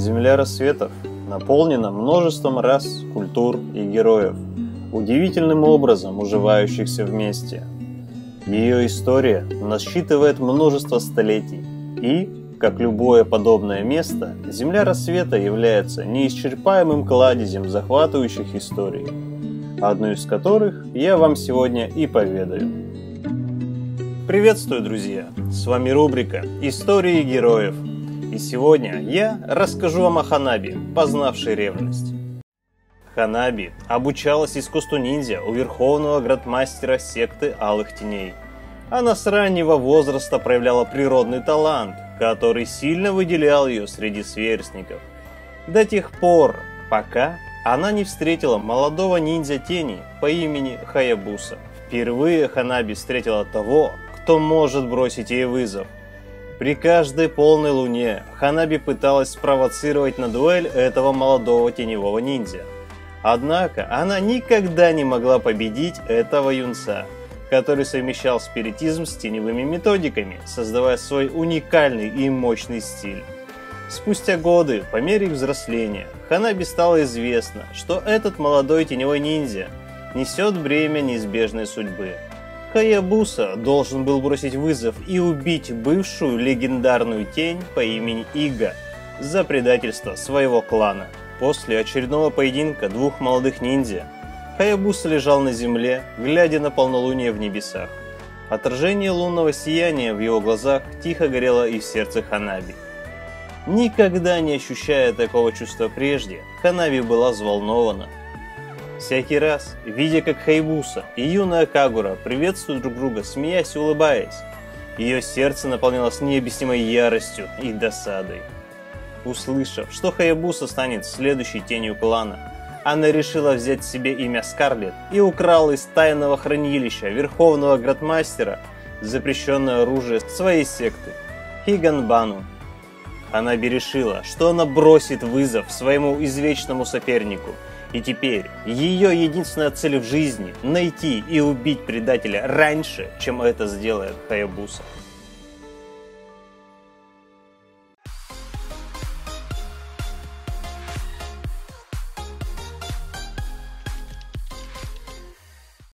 Земля рассветов наполнена множеством рас, культур и героев, удивительным образом уживающихся вместе. Ее история насчитывает множество столетий, и, как любое подобное место, Земля рассвета является неисчерпаемым кладезем захватывающих историй, одну из которых я вам сегодня и поведаю. Приветствую, друзья! С вами рубрика «Истории героев». И сегодня я расскажу вам о Ханаби, познавшей ревность. Ханаби обучалась искусству ниндзя у верховного грандмастера секты Алых Теней. Она с раннего возраста проявляла природный талант, который сильно выделял ее среди сверстников. До тех пор, пока она не встретила молодого ниндзя тени по имени Хаябуса. Впервые Ханаби встретила того, кто может бросить ей вызов. При каждой полной луне Ханаби пыталась спровоцировать на дуэль этого молодого теневого ниндзя. Однако она никогда не могла победить этого юнца, который совмещал спиритизм с теневыми методиками, создавая свой уникальный и мощный стиль. Спустя годы, по мере их взросления, Ханаби стало известно, что этот молодой теневой ниндзя несет бремя неизбежной судьбы. Хаябуса должен был бросить вызов и убить бывшую легендарную тень по имени Ига за предательство своего клана. После очередного поединка двух молодых ниндзя Хаябуса лежал на земле, глядя на полнолуние в небесах. Отражение лунного сияния в его глазах тихо горело и в сердце Ханаби. Никогда не ощущая такого чувства прежде, Ханаби была взволнована. Всякий раз, видя, как Хаябуса и юная Кагура приветствуют друг друга, смеясь и улыбаясь, ее сердце наполнялось необъяснимой яростью и досадой. Услышав, что Хаябуса станет следующей тенью клана, она решила взять себе имя Скарлетт и украла из тайного хранилища верховного грандмастера запрещенное оружие своей секты – Хиганбану. Ханаби решила, что она бросит вызов своему извечному сопернику, и теперь ее единственная цель в жизни – найти и убить предателя раньше, чем это сделает Хаябуса.